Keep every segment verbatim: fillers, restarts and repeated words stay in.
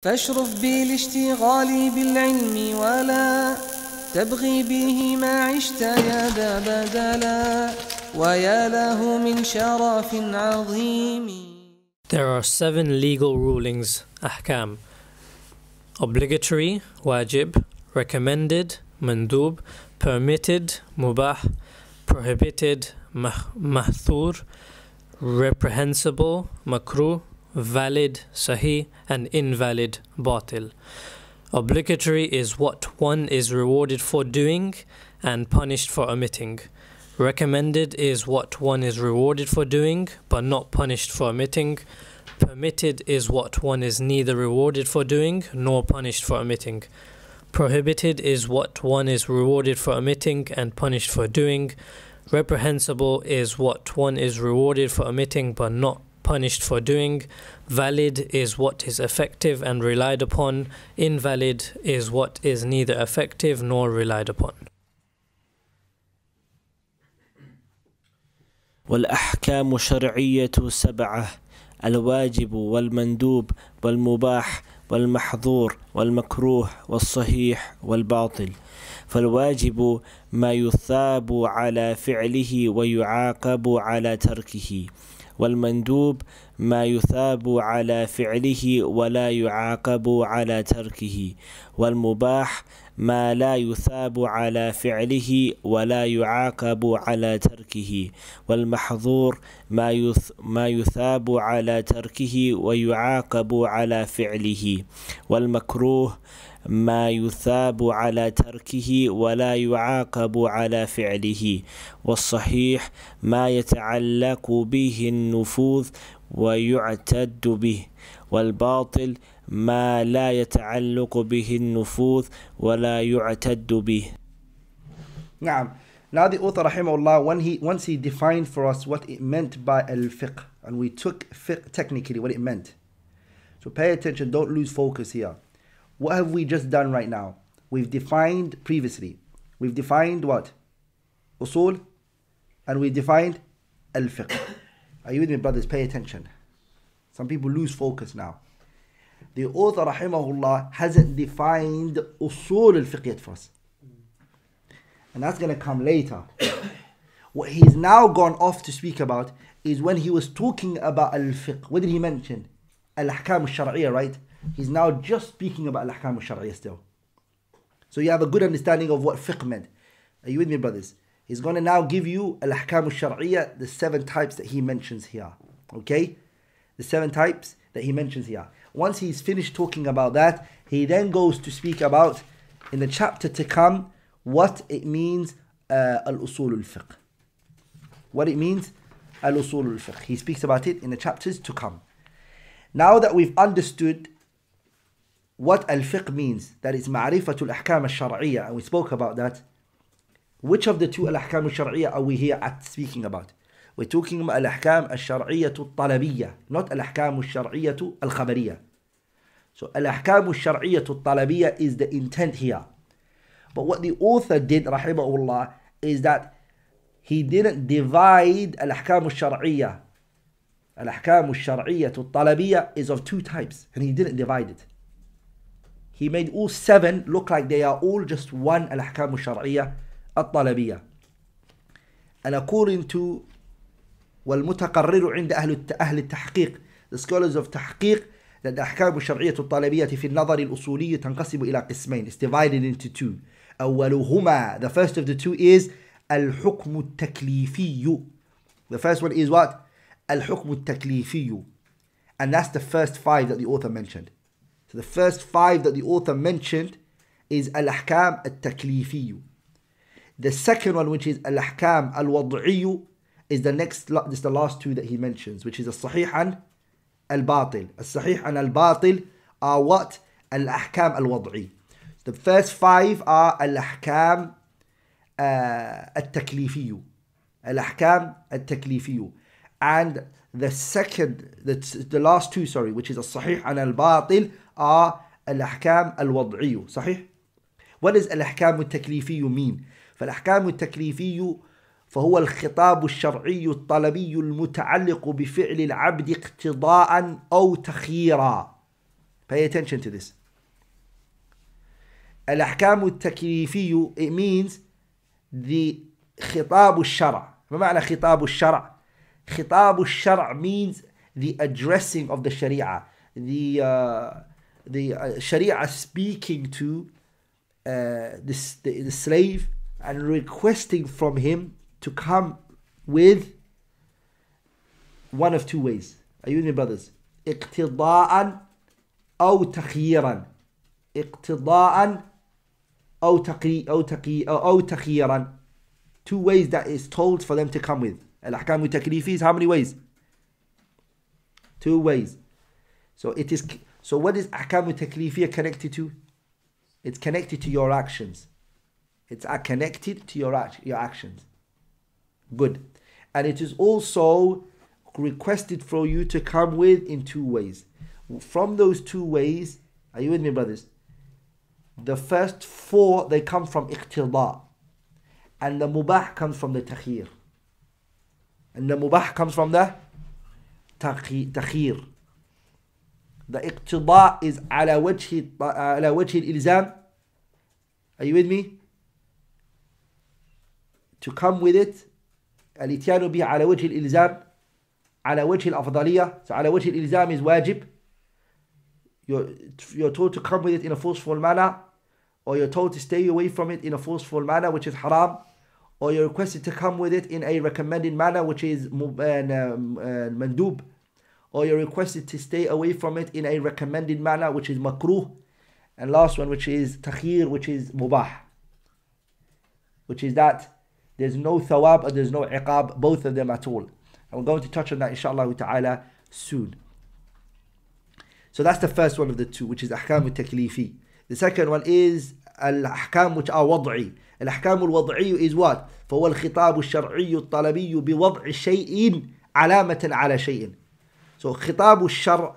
فاشرف بالاشتغال بالعلم ولا تبغي به ما عشت يا ذا بدلا ويا له من شرف عظيم. There are seven legal rulings, ahkam: obligatory, wajib; recommended, mandub; permitted, mubah; prohibited, mahthur; reprehensible, makruh; valid, sahih; and invalid, batil. Obligatory is what one is rewarded for doing and punished for omitting. Recommended is what one is rewarded for doing but not punished for omitting. Permitted is what one is neither rewarded for doing nor punished for omitting. Prohibited is what one is rewarded for omitting and punished for doing. Reprehensible is what one is rewarded for omitting but not punished for doing. Valid is what is effective and relied upon. Invalid is what is neither effective nor relied upon. والأحكام الشرعية سبعة: الواجب والمندوب والمباح والمحظور والمكروه والصحيح والباطل. فالواجب ما يثاب على فعله ويعاقب على تركه، والمندوب ما يثاب على فعله ولا يعاقب على تركه، والمباح ما لا يثاب على فعله ولا يعاقب على تركه، والمحظور ما يث ما يثاب على تركه ويعاقب على فعله، والمكروه ما يثاب على تركه ولا يعاقب على فعله، والصحيح ما يتعلق به النفوذ ويعتد به، والباطل ما لا يتعلق به النفوذ ولا يعتد به. نعم. Now the author rahimahullah, when he once he defined for us what it meant by al-fiqh, and we took fiqh technically what it meant. So pay attention, don't lose focus here. What have we just done right now? We've defined previously. We've defined what? Usul, and we defined al-fiqh. Are you with me, brothers? Pay attention. Some people lose focus now. The author rahimahullah hasn't defined usul al-fiqh yet for us. And that's going to come later. What he's now gone off to speak about is when he was talking about al-fiqh. What did he mention? Al-ahkam al-shar'iyya, right? He's now just speaking about al-ahkam al-shar'iyya still. So you have a good understanding of what fiqh meant. Are you with me, brothers? He's going to now give you al-ahkam al-shar'iyya, the seven types that he mentions here. Okay? The seven types that he mentions here. Once he's finished talking about that, he then goes to speak about, in the chapter to come, what it means uh, al-usul al-fiqh. What it means al-usul al-fiqh. He speaks about it in the chapters to come. Now that we've understood what al-fiqh means, that is ma'rifatul ahkam al-shar'iyya, and we spoke about that, which of the two al-ahkam al-shar'iyya are we here at speaking about? We're talking about al-ahkam al-shar'iyya al-talabiyya, not al-ahkam al-shar'iyya al-khabariyya. So al-ahkam al-shar'iyya al-talabiyya is the intent here. But what the author did, rahimahullah, is that he didn't divide al-ahkam al-shar'iyya. Al-ahkam al-shar'iyya al-talabiyya is of two types, and he didn't divide it. He made all seven look like they are all just one al-ahkam al-shar'iyya al-talabiyya. And according to والمتقرر عند أهل أهل التحقيق, the scholars of تحقيق, that the أحكام الشرعية الطلبية في النظر الأصولي تنقسم إلى قسمين. It's divided into two. أولهما, the first of the two is الحكم التكليفي. The first one is what? الحكم التكليفي. And that's the first five that the author mentioned. So the first five that the author mentioned is الأحكام التكليفي. The second one, which is الأحكام الوضعي, is the next, this is the last two that he mentions, which is al-sahih and al-batil. Al-sahih and al-batil are what? Al-ahkam al-wad'i. The first five are al-ahkam uh, al-taklifiyu. Al-ahkam al-taklifiyu. And the second, the, the last two, sorry, which is al-sahih and al-batil, are al-ahkam al-wad'iyu. Sahih? What does al-ahkam al-taklifiyu mean? فال-ahkam al-taklifiyu فهو الخطاب الشرعي الطلبي المتعلق بفعل العبد اقتضاء أو تخييرا. Pay attention to this. الأحكام التكليفي, it means the خطاب الشرع. ما معنى خطاب الشرع? خطاب الشرع means the addressing of the Sharia, the uh, the uh, Sharia speaking to uh, the, the, the slave and requesting from him to come with one of two ways. Are you with me, brothers? اقتضاء أو تخييرا. اقتضاء أو تقي أو تقي أو تخييرا. Two ways that is told for them to come with. الأحكام التكليفية is how many ways? Two ways. So it is. So what is أحكام التكليفية connected to? It's connected to your actions. It's connected to your act, your actions. Good. And it is also requested for you to come with in two ways. From those two ways, are you with me, brothers? The first four, they come from iqtida. And the mubah comes from the takhir. And the mubah comes from the takhir. The iqtida is ala wajhi, ala wajhi al-ilzam. Are you with me? To come with it. الاتيان به على وجه الإلزام. على وجه الأفضلية. So على وجه الإلزام is wajib. You're, you're told to come with it in a forceful manner, or you're told to stay away from it in a forceful manner, which is haram, or you're requested to come with it in a recommended manner, which is mandub, or you're requested to stay away from it in a recommended manner, which is makruh, and last one, which is takhir, which is mubah, which is that there's no thawab or there's no iqab, both of them at all. And we're going to touch on that inshallah ta'ala soon. So that's the first one of the two, which is ahkam al-taklifi. The second one is al-ahkam which are wad'i. Al-ahkam al-wad'i is what? فهو الخطاب الشرعي الطلبي بوضع شيء علامة على شيء. So خطاب الشرع,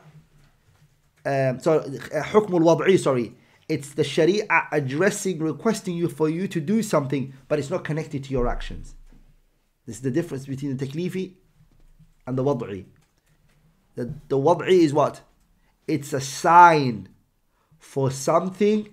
um, so حكم الوضعي, sorry. It's the Sharia addressing, requesting you for you to do something, but it's not connected to your actions. This is the difference between the taklifi and the wad'i. The, the wad'i is what? It's a sign for something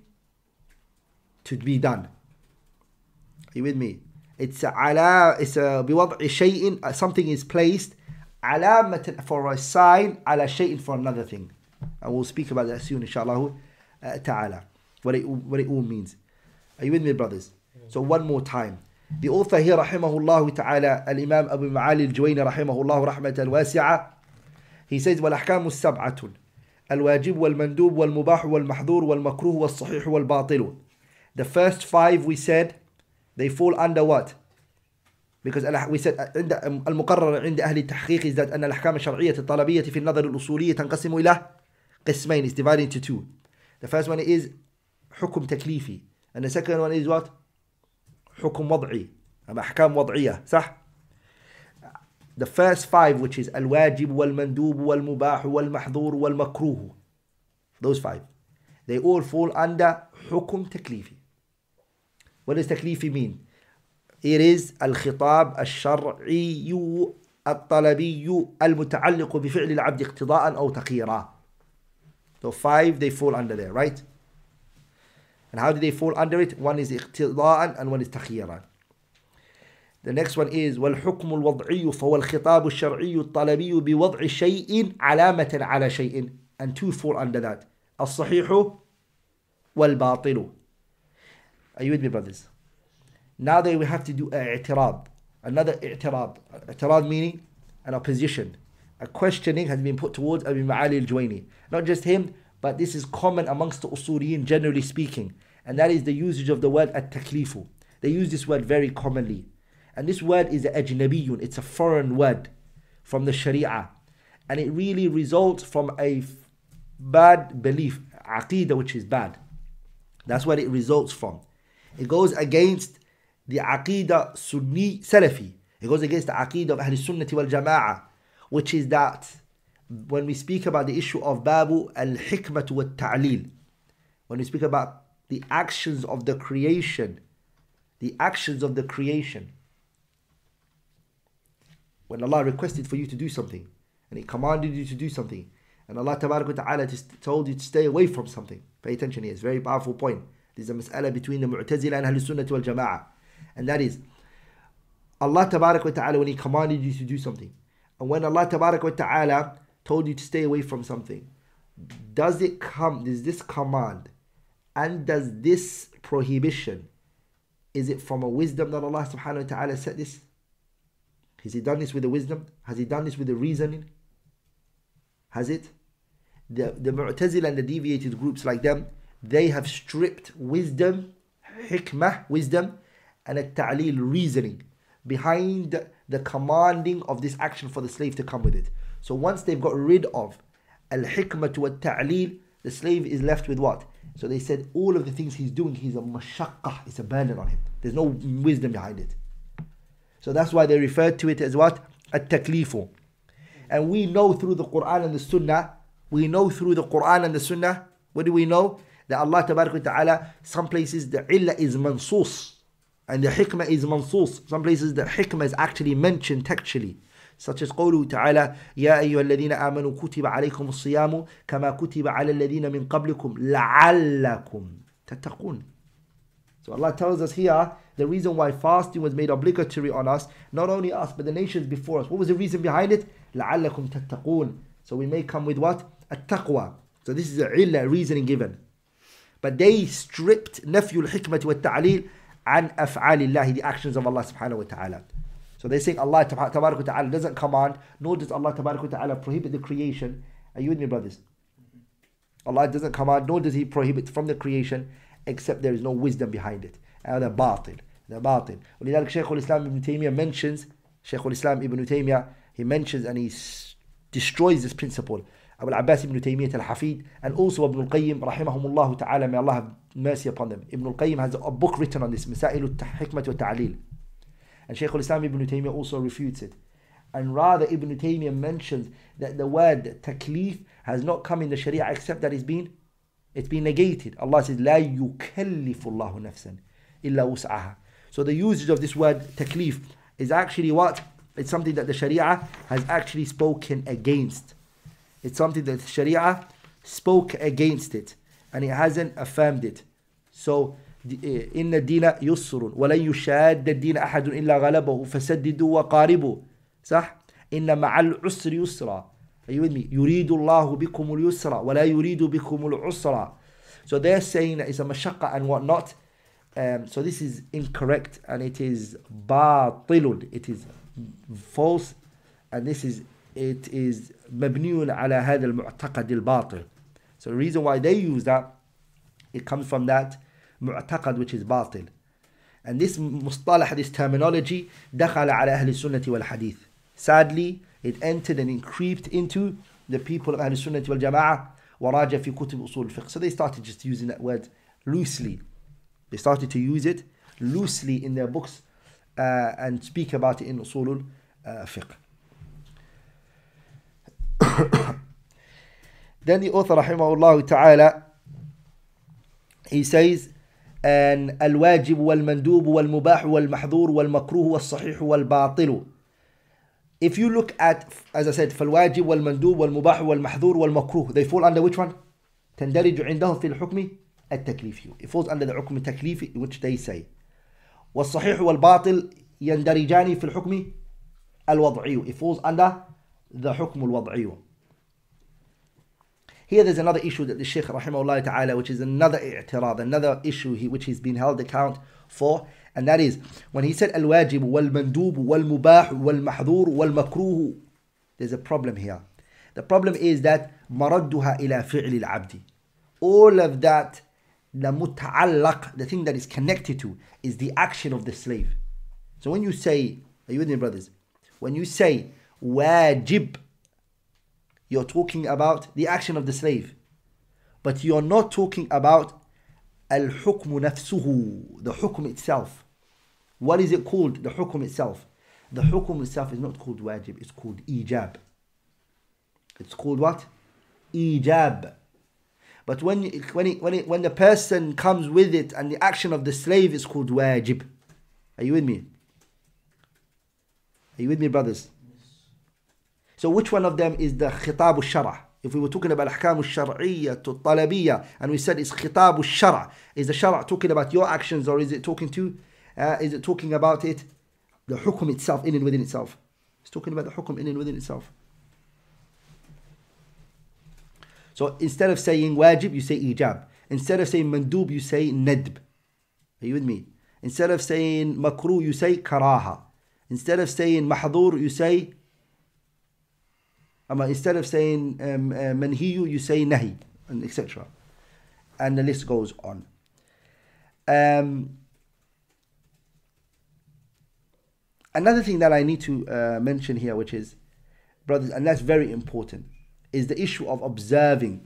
to be done. Are you with me? It's a ala, it's a بوضع شيء, something is placed علامة for a sign, على شيء for another thing. And we'll speak about that soon, inshallah uh, ta'ala. What it, what it all means. Are you with me, brothers? So one more time. The author here, rahimahullah ta'ala, Al-Imam Abu Ma'ali Al-Juwayni, rahimahullah rahmatan wasi'a, he says, وَالْأَحْكَامُ السَّبْعَةٌ الواجب والمندوب والمباح والمحظور والمكروه والصحيح والباطل. The first five we said they fall under what? Because we said المقرر عند أهل التحقيق is that أن الأحكام الشرعية الطلبية في النظر الأصولية تنقسم إلى قسمين, is divided into two. The first one is حكم تكليفي, and the second one is what? حكم وضعي, أحكام وضعية, صح? The first five, which is الواجب والمندوب والمباح والمحظور والمكروه, those five, they all fall under حكم تكليفي. What does تكليفي mean? It is الخطاب الشرعي الطلبي المتعلق بفعل العبد اقتضاء أو تخييرا. So five, they fall under there, right? And how do they fall under it? One is اقتضاء and one is تخييرا. The next one is والحكم الوضعي فهو الخطاب الشرعي الطلبي بوضع شيء علامة على شيء, and two fall under that, الصحيح والباطل. Are you with me, brothers? Now that we have to do اعتراض, another اعتراض. اعتراض meaning an opposition. A questioning has been put towards Abu Ma'ali Al-Juwayni. Not just him, but this is common amongst the Usuliyin generally speaking. And that is the usage of the word at-taklifu. They use this word very commonly. And this word is ajnabiyun. It's a foreign word from the Sharia. And it really results from a bad belief, aqeedah, which is bad. That's what it results from. It goes against the aqeedah Sunni Salafi. It goes against the aqeedah of Ahl Sunnati wal Jama'ah, which is that when we speak about the issue of babu al-hikmatu wa ta'lil, when we speak about the actions of the creation, the actions of the creation, when Allah requested for you to do something, and He commanded you to do something, And Allah Tabarak wa Ta'ala told you to stay away from something. Pay attention here, it's a very powerful point. This is a mas'ala between the Mu'tazila and Ahlul Sunnah wal Jama'ah. And that is, Allah Tabarak wa Ta'ala, when He commanded you to do something, and when Allah Tabarak wa Ta'ala told you to stay away from something, does it come, does this command and does this prohibition, is it from a wisdom that Allah Subhanahu wa Ta'ala set this? Has He done this with a wisdom? Has He done this with a reasoning? Has it? The, the Mu'tazila and the deviated groups like them, they have stripped wisdom, hikmah, wisdom, and a ta'leel, reasoning, behind the commanding of this action for the slave to come with it. So once they've got rid of al-hikmah wa ta'leel, the slave is left with what? So they said all of the things he's doing, he's a mashaqqah, it's a burden on him. There's no wisdom behind it. So that's why they referred to it as what? At-taklifu. And we know through the Quran and the Sunnah, we know through the Quran and the Sunnah, what do we know? That Allah Tabarak wa Ta'ala, some places the illah is mansoos, and the hikmah is mansoos. Some places the hikmah is actually mentioned textually. Such as قوله تعالى يا أيها الذين آمنوا كتب عليكم الصيام كما كتب على الذين من قبلكم لعلكم تتقون. So Allah tells us here the reason why fasting was made obligatory on us, not only us but the nations before us. What was the reason behind it? لعلكم تتقون. So we may come with what? التقوى. So this is a illah, reasoning given. But they stripped نفي الحكمة والتعليل عن أفعال الله, the actions of Allah subhanahu wa ta'ala. So they're saying Allah Tabarak wa Ta'ala doesn't command, nor does Allah Tabarak wa Ta'ala prohibit the creation. Are you with me, brothers? Allah doesn't command, nor does He prohibit from the creation, except there is no wisdom behind it. And they're batil. They're batil. ولذلك Shaykh al-Islam Ibn Taymiyyah mentions, Shaykh al-Islam Ibn Taymiyyah, he mentions and he s- destroys this principle. Abu al-Abbas Ibn Taymiyyah al-Hafid, and also Ibn al-Qayyim, rahimahumullah ta'ala, may Allah have mercy upon them. Ibn al-Qayyim has a book written on this, Masa'il al-Hikmah wa Ta'leel. And Shaykh al-Islam Ibn Taymiyyah also refutes it. And rather Ibn Taymiyyah mentions that the word taklif has not come in the Sharia except that it's been, it's been negated. Allah says, لا يكلف الله نفسا إلا وسعها. So the usage of this word taklif is actually what? It's something that the Sharia has actually spoken against. It's something that the Sharia spoke against it, and it hasn't affirmed it. So إن الدين يسر ولن يشاد الدين أحد إلا غلبه فسددوا وقاربوا. صح؟ إن مع العسر يسرا. Are you with me? يريد الله بكم اليسر ولا يريد بكم العسر. So they're saying that it's a mashaqqa and whatnot. Um, so this is incorrect and it is باطل. It is false, and this is it is مبني على هذا المعتقد الباطل. So the reason why they use that, it comes from that معتقد which is باطل. And this مصطلح, this terminology, دخل على أهل السنة والحديث. Sadly, it entered and it creeped into the people of أهل السنة والجماعة وراجع في كتب أصول الفقه. So they started just using that word loosely. They started to use it loosely in their books uh, and speak about it in أصول الفقه. Then the author rahimahullah ta'ala, he says, and الواجب والمندوب والمباح والمحظور والمكروه والصحيح والباطل. If you look at, as I said, فالواجب والمندوب والمباح والمحظور والمكروه, they fall under which one? تندرج عندهم في الحكم التكليفي. It falls under the حكم التكليفي, which they say. والصحيح والباطل يندرجان في الحكم الوضعي. It falls under the حكم الوضعي. Here there's another issue that the Shaykh rahimahullah ta'ala, which is another i'tirad, another issue he, which he's been held account for, and that is when he said al-wajib wal-mandub wal-mubah wal-mahdhur wal-makruh, there's a problem here. The problem is that maradduha ila fi'li al-abdi. All of that, the muta'allaq, the thing that is connected to, is the action of the slave. So when you say, are you with me, brothers? When you say wajib, you're talking about the action of the slave, but you're not talking about al-hukm nafsuhu, the hukm itself. What is it called? The hukm itself. The hukm itself is not called wajib, it's called ijab. It's called what? Ijab. But when when it, when it, when the person comes with it and the action of the slave is called wajib. Are you with me? Are you with me, brothers? So which one of them is the khitab al-shara'? if we were talking about ahkam al-shar'iyyah al-talabiyya, and we said it's khitab al-shar', is the shar' talking about your actions, or is it talking to, uh, is it talking about it, the hukum itself, in and within itself? It's talking about the hukum in and within itself. So instead of saying wajib, you say ijab. Instead of saying mandub, you say nadb. Are you with me? Instead of saying makruh, you say karaha. Instead of saying mahdhur, you say, um, instead of saying um, uh, manhiyu, you say nahi, and et cetera. And the list goes on. Um, another thing that I need to uh, mention here, which is, brothers, and that's very important, is the issue of observing.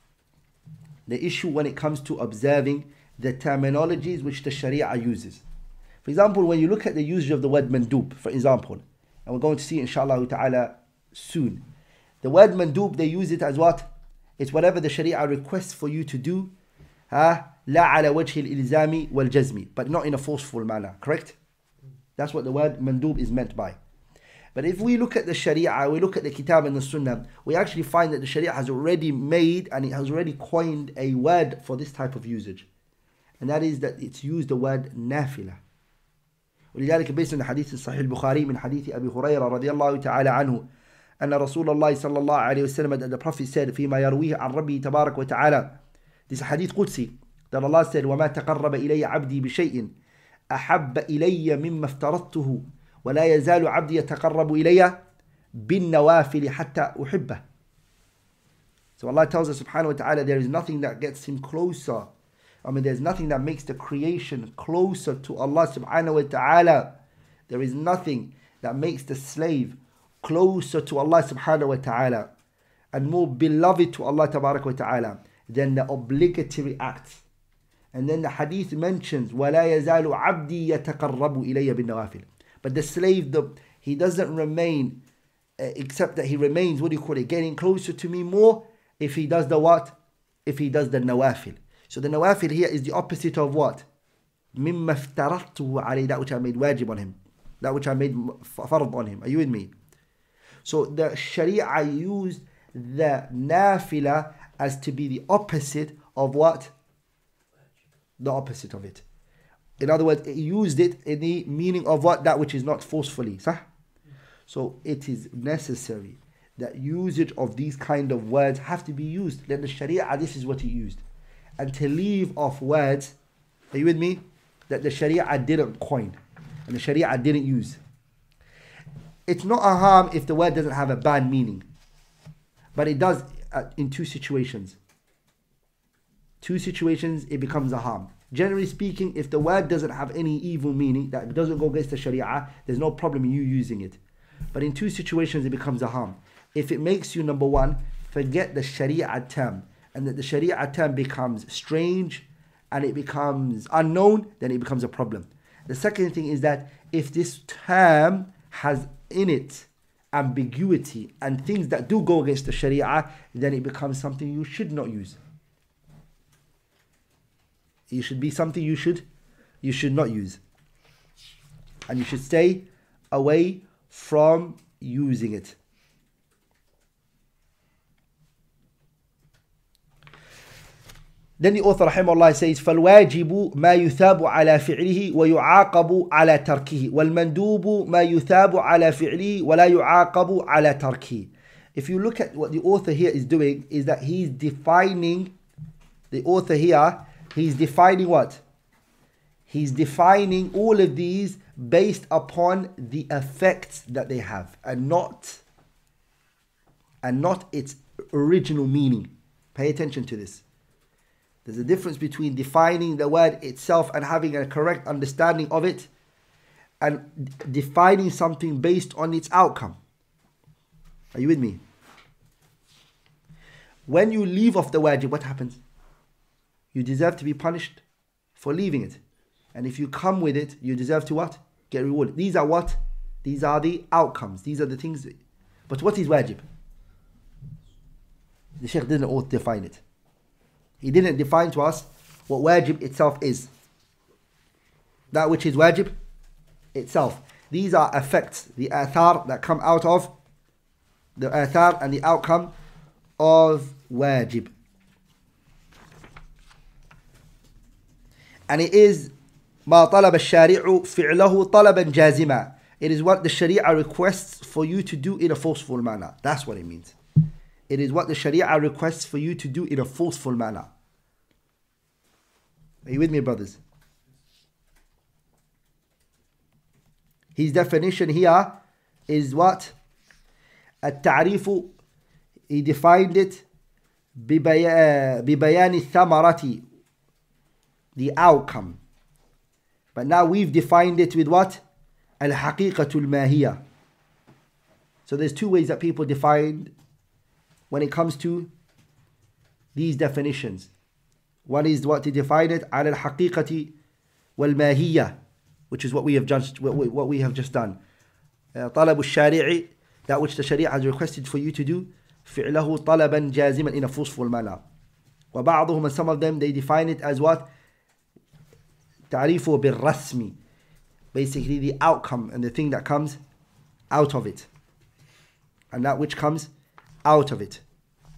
The issue when it comes to observing the terminologies which the Sharia uses. For example, when you look at the usage of the word mandub, for example, and we're going to see inshallah ta'ala soon. The word mandub, they use it as what? It's whatever the Sharia requests for you to do, ha, la ala wajhi al-ilzami wal jazmi, but not in a forceful manner, correct? That's what the word mandub is meant by. But if we look at the Sharia, we look at the Kitab and the Sunnah, we actually find that the Sharia has already made and it has already coined a word for this type of usage. And that is that it's used the word nafila. ولذلك based on the hadith in Sahih al-Bukhari من حديث أبي هريرة رضي الله تعالى عنه أن رسول الله صلى الله عليه وسلم, that the Prophet said فيما يرويه عن ربه تبارك وتعالى, this hadith قدسي, that Allah said وما تقرب إلي عبدي بشيء أحب إلي مما افترضته ولا يزال عبدي يتقرب إلي بالنوافل حتى أحبه. So Allah tells us subhanahu wa ta'ala, there is nothing that gets him closer. I mean, there's nothing that makes the creation closer to Allah subhanahu wa ta'ala. There is nothing that makes the slave closer to Allah subhanahu wa ta'ala and more beloved to Allah tabarak wa ta'ala than the obligatory acts. And then the hadith mentions وَلَا يَزَالُ عَبْدِي يَتَقَرَّبُ إِلَيَّ بِالنَّوَافِلِ. But the slave, the, he doesn't remain, uh, except that he remains, what do you call it, getting closer to me more if he does the what? If he does the nawafil. So the nawafil here is the opposite of what? مِمَّا افْتَرَضْتُهُ عَلَيْهِ, that which I made wajib on him. That which I made fard on him. Are you with me? So the Sharia used the nafila as to be the opposite of what? The opposite of it. In other words, it used it in the meaning of what? That which is not forcefully. Sah? So it is necessary that usage of these kind of words have to be used. Then the Sharia, this is what he used. And to leave off words, are you with me? That the Sharia didn't coin. And the Sharia didn't use. It's not a harm if the word doesn't have a bad meaning. But it does uh, in two situations. Two situations, it becomes a harm. Generally speaking, if the word doesn't have any evil meaning, that doesn't go against the Sharia, there's no problem in you using it. But in two situations, it becomes a harm. If it makes you, number one, forget the Sharia term, and that the Sharia term becomes strange, and it becomes unknown, then it becomes a problem. The second thing is that if this term has in it ambiguity and things that do go against the Sharia, then it becomes something you should not use. It should be something you should you should not use. And you should stay away from using it. Then the author rahimahullah says فالواجب ما يثاب على فعله ويعاقب على تركه والمندوب ما يثاب على فعله ولا يعاقب على تركه. If you look at what the author here is doing, is that he's defining, the author here, he's defining what? He's defining all of these based upon the effects that they have and not and not its original meaning. Pay attention to this. There's a difference between defining the word itself and having a correct understanding of it and defining something based on its outcome. Are you with me? When you leave off the wajib, what happens? You deserve to be punished for leaving it. And if you come with it, you deserve to what? Get rewarded. These are what? These are the outcomes. These are the things. That, but what is wajib? The Shaykh didn't define it. He didn't define to us what wajib itself is. That which is wajib itself. These are effects, the athar that come out of, the athar and the outcome of wajib. And it is ما طلب الشارع فعله طلبا جازما. It is what the Sharia requests for you to do in a forceful manner. That's what it means. It is what the Sharia requests for you to do in a forceful manner. Are you with me, brothers? His definition here is what? التعريف, he defined it ببيان الثمرة, the outcome. But now we've defined it with what? الحقيقة الماهية. So there's two ways that people define when it comes to these definitions. One is what to define it على الحقيقة والماهية, which is what we have just what we, what we have just done. طلب الشارع, that which the Sharia has requested for you to do, فعله طلبا جازما, in a forceful manner. وبعضهم, and some of them, they define it as what? تعريفه بالرسم, basically the outcome and the thing that comes out of it, and that which comes out of it.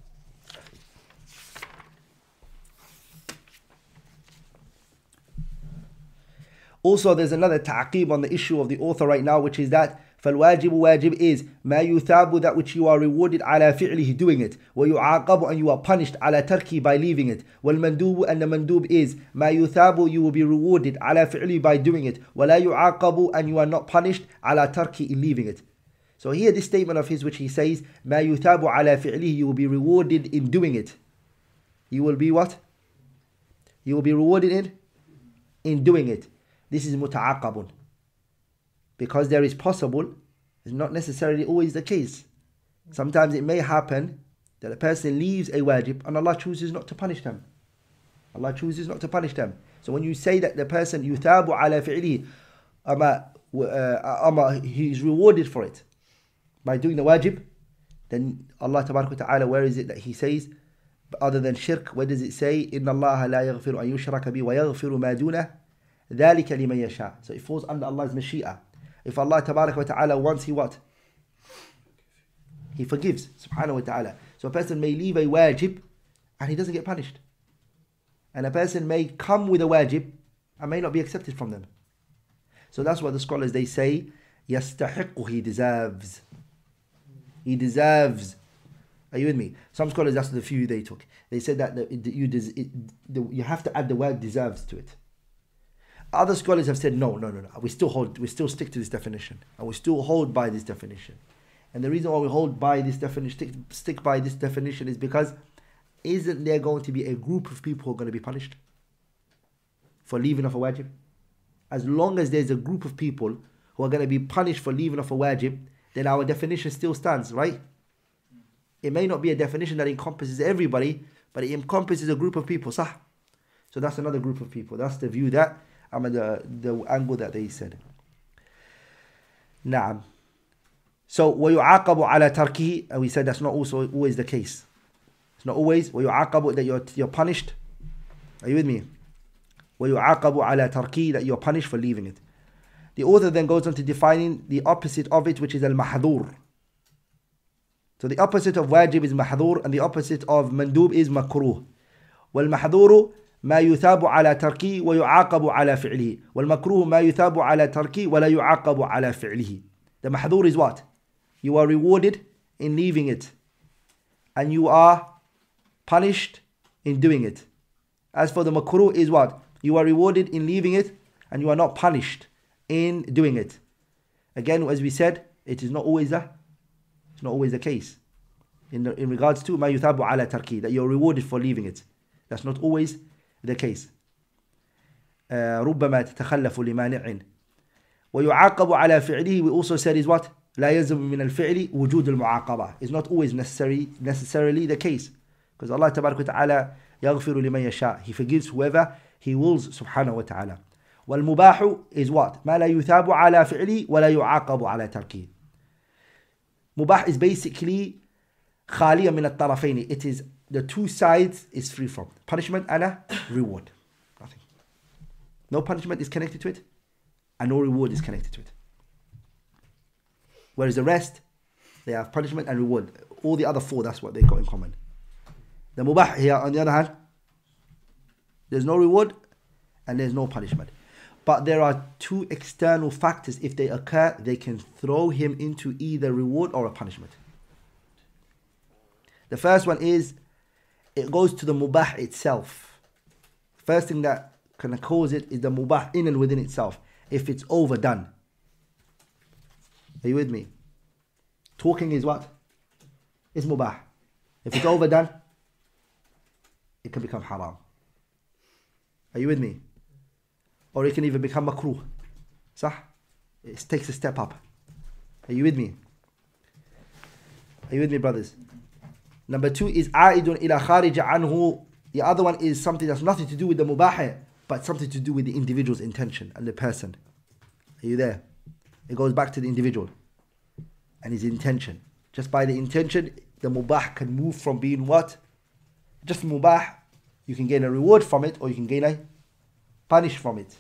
Also, there's another ta'qib on the issue of the author right now, which is that فالواجب واجب is ما يثاب, that which you are rewarded على فعله, doing it, ويعاقب, and you are punished على تركه, by leaving it, والمندوب, and the mandub is ما يثاب, you will be rewarded على فعله, by doing it, ولا يعاقب, and you are not punished على تركه, in leaving it. So here this statement of his which he says ما يثاب على فعله, you will be rewarded in doing it. You will be what? You will be rewarded in in doing it. This is muta'aqabun, because there is possible, it's not necessarily always the case. Sometimes it may happen that a person leaves a wajib and Allah chooses not to punish them. Allah chooses not to punish them. So when you say that the person yuthabu ala fi'lihi, ama, uh, ama, he is rewarded for it by doing the wajib, then Allah tabarak wa ta'ala, where is it that he says, other than shirk, where does it say, inna Allah la yaghfiru an yushraka bi wa yaghfiru ma dunah ذَلِكَ لِمَنْ يَشَاءُ. So it falls under Allah's mashi'ah. If Allah tabarak wa ta'ala wants, He what? He forgives, subhanahu wa ta'ala. So a person may leave a wajib and he doesn't get punished. And a person may come with a wajib and may not be accepted from them. So that's what the scholars, they say, يَسْتَحِقُّ, he deserves. He deserves. Are you with me? Some scholars, that's the few they took. They said that the, you, des, it, the, you have to add the word deserves to it. Other scholars have said, no, no, no, no. We still hold, we still stick to this definition. And we still hold by this definition. And the reason why we hold by this definition, stick, stick by this definition, is because isn't there going to be a group of people who are going to be punished for leaving off a wajib? As long as there's a group of people who are going to be punished for leaving off a wajib, then our definition still stands, right? It may not be a definition that encompasses everybody, but it encompasses a group of people, sah? So that's another group of people. That's the view that, I mean, the, the angle that they said. Naam. So, وَيُعَاقَبُ عَلَى تَرْكِهِ, and we said that's not also always the case. It's not always وَيُعَاقَبُ, that you're, you're punished. Are you with me? وَيُعَاقَبُ عَلى تَرْكِهِ, that you're punished for leaving it. The author then goes on to defining the opposite of it, which is al-mahdhur. So the opposite of wajib is mahdhur, and the opposite of mandub is makruh. وَالْمَحْذُورُ ما يثاب على تركه ويعاقب على فعله والمكروه ما يثاب على تركه ولا يعاقب على فعله. The mahdhur is what? You are rewarded in leaving it, and you are punished in doing it. As for the makruh is what? You are rewarded in leaving it, and you are not punished in doing it. Again, as we said, it is not always the, it's not always the case. In, the, in regards to ما يثاب على تركه, that you are rewarded for leaving it. That's not always the case. ربما تتخلف لمانع ويعاقب على فعله, we also said is what? لا يلزم من الفعل وجود المعاقبة. It's not always necessary, necessarily the case. Because Allah تبارك وتعالى يغفر لمن يشاء. He forgives whoever He wills, subhanahu wa ta'ala. والمباح is what? ما لا يثاب على فعله ولا يعاقب على تركه. Mubah is basically خالية من الطرفين. It is the two sides is free from punishment and a reward. Nothing. No punishment is connected to it, and no reward is connected to it. Whereas the rest, they have punishment and reward. All the other four, that's what they got in common. The mubah here, on the other hand, there's no reward and there's no punishment. But there are two external factors. If they occur, they can throw him into either reward or a punishment. The first one is, it goes to the mubah itself. First thing that can cause it is the mubah in and within itself. If it's overdone. Are you with me? Talking is what? It's mubah. If it's overdone, it can become haram. Are you with me? Or it can even become makruh. Sah? It takes a step up. Are you with me? Are you with me, brothers? Number two is عائد إلى خارج عنه. The other one is something that's nothing to do with the mubah, but something to do with the individual's intention and the person. Are you there? It goes back to the individual and his intention. Just by the intention, the mubah can move from being what? Just mubah. You can gain a reward from it, or you can gain a punish from it.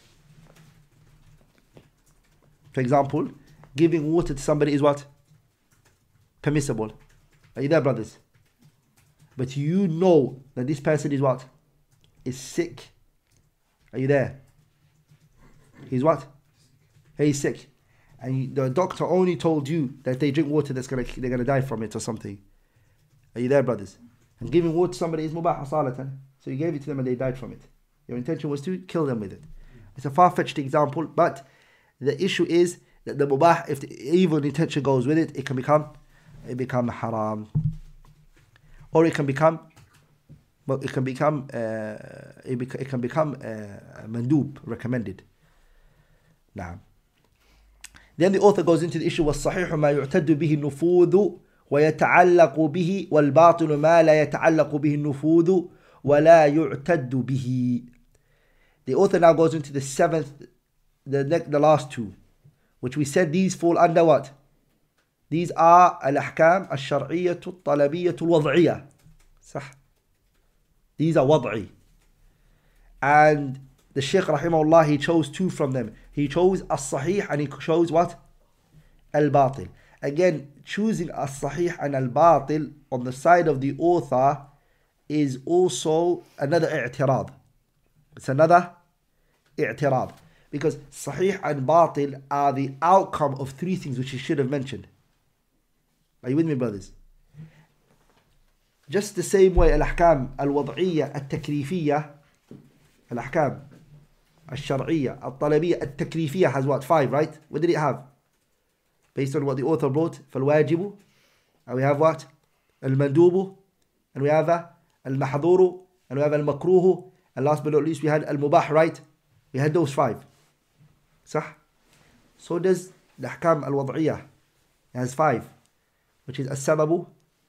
For example, giving water to somebody is what? Permissible. Are you there, brothers? But you know that this person is what? Is sick. Are you there? He's what? He's sick. And the doctor only told you that if they drink water, that's gonna, they're going to die from it or something. Are you there, brothers? And giving water to somebody is mubah asalatan. So you gave it to them and they died from it. Your intention was to kill them with it. It's a far-fetched example, but the issue is that the mubah, if the evil intention goes with it, it can become, it become haram, or it can become, well, it can become, uh, it, bec- it can become uh, mandub, recommended. Now, then the author goes into the issue والصحيح ما يعتد به النفوذ ويتعلق به والباطل ما لا يتعلق به النفوذ ولا يعتد به. The author now goes into the seventh, the next, the last two, which we said these fall under what? These are الأحكام الشرعية الطلبية الوضعية. صح. These are وضعي. And the Shaykh rahimahullah, he chose two from them. He chose as-sahih and he chose what? Al-batil. Again, choosing as-sahih and al-batil on the side of the author is also another i'tirad. It's another i'tirad. Because sahih and batil are the outcome of three things which he should have mentioned. Are you with me, brothers? Just the same way al-ahkam al-wad'iyya al-takrifiyya, al-ahkam al-shar'iyya al-talabiyya al-takrifiyya has what? Five, right? What did it have? Based on what the author wrote, فالواجب, and we have what? Al-mandubu, and we have al-mahduru, and we have al-makruhu, and last but not least we had al-mubah, right? We had those five. صح? So does the ahkam al-wad'iyya. It has five, which is al-sababu,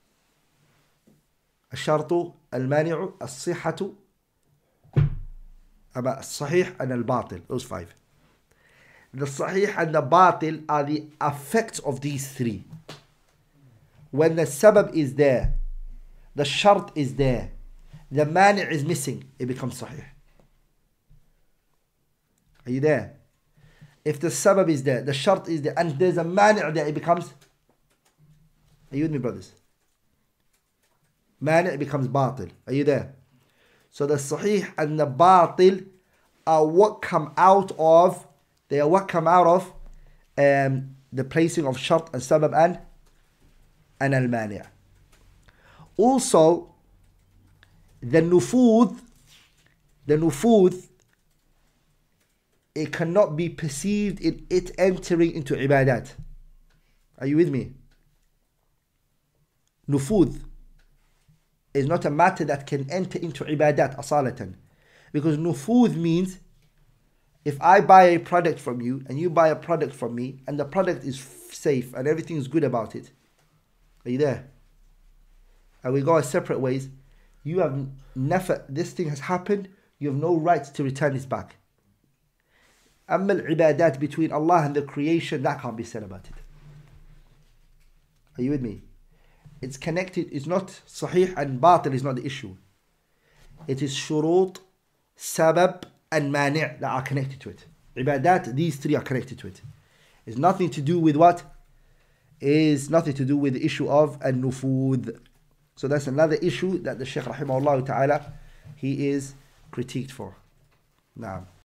al-shartu, al-mani'u, al-sihhatu, al-sahih, and al-batil. Those five. The sahih and the batil are the effects of these three. When the sabab is there, the shart is there, the mani' is missing, it becomes sahih. Are you there? If the sabab is there, the shart is there, and there's a mani' there, it becomes. Are you with me, brothers? Mani' becomes batil. Are you there? So the sahih and the batil are what come out of, they are what come out of um, the placing of shart and sabab and, and al-mani'. Also, the nufudh, the nufudh, it cannot be perceived in it entering into ibadat. Are you with me? Nufudh is not a matter that can enter into ibadat asalatan. Because nufudh means, if I buy a product from you and you buy a product from me and the product is f- safe and everything is good about it, are you there? And we go our separate ways. You have never, this thing has happened, you have no right to return this back. Amma al-ibadat between Allah and the creation, that can't be said about it. Are you with me? It's connected, it's not sahih and batil is not the issue. It is shurut, sabab and mani' that are connected to it. Ibadat, these three are connected to it. It's nothing to do with what? Is nothing to do with the issue of an-nufudh. So that's another issue that the Shaykh rahimahullah ta'ala, he is critiqued for. Naam.